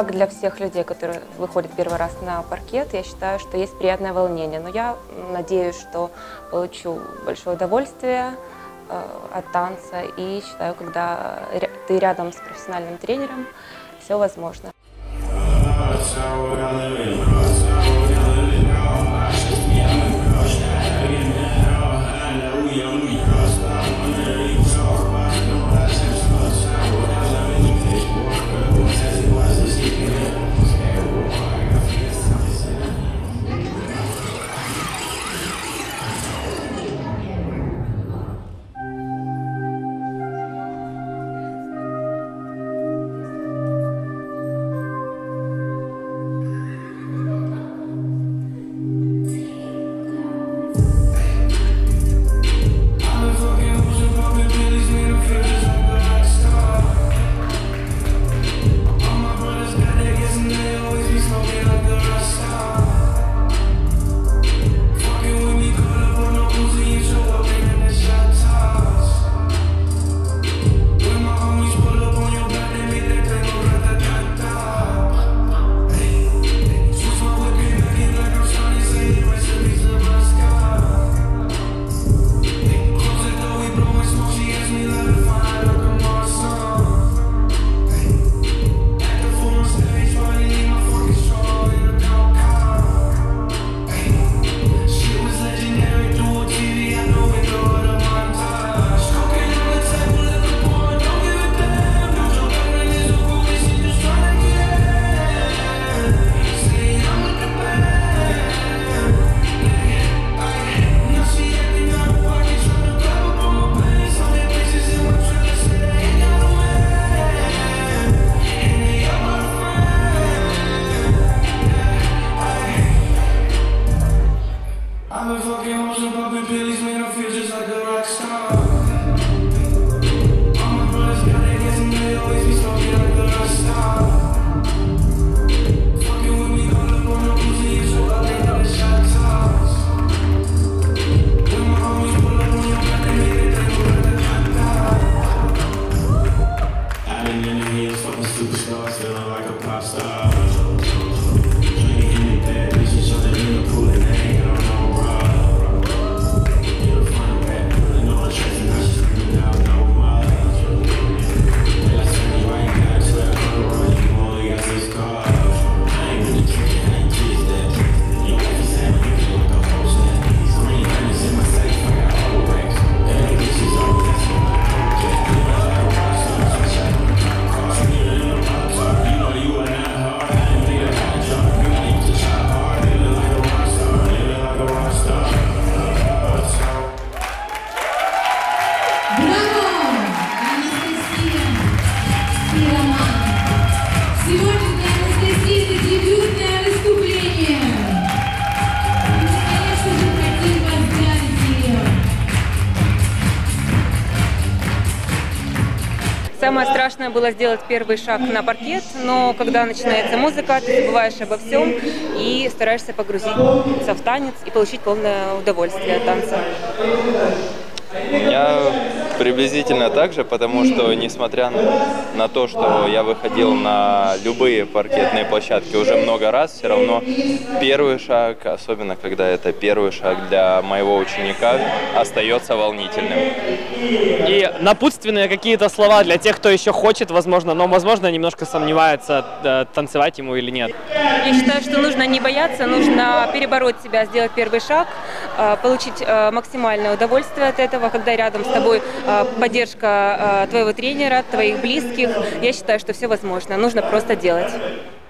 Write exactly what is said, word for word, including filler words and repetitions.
как для всех людей, которые выходят первый раз на паркет, я считаю, что есть приятное волнение. Но я надеюсь, что получу большое удовольствие э, от танца. И считаю, когда ты рядом с профессиональным тренером, все возможно. Самое страшное было сделать первый шаг на паркет, но когда начинается музыка, ты забываешь обо всем и стараешься погрузиться в танец и получить полное удовольствие от танца. Я приблизительно так же, потому что, несмотря на то, что я выходил на любые паркетные площадки уже много раз, все равно первый шаг, особенно когда это первый шаг для моего ученика, остается волнительным. И напутственные какие-то слова для тех, кто еще хочет, возможно, но, возможно, немножко сомневается, танцевать ему или нет. Я считаю, что нужно не бояться, нужно перебороть себя, сделать первый шаг, получить максимальное удовольствие от этого, когда рядом с тобой поддержка твоего тренера, твоих близких. Я считаю, что все возможно, нужно просто делать.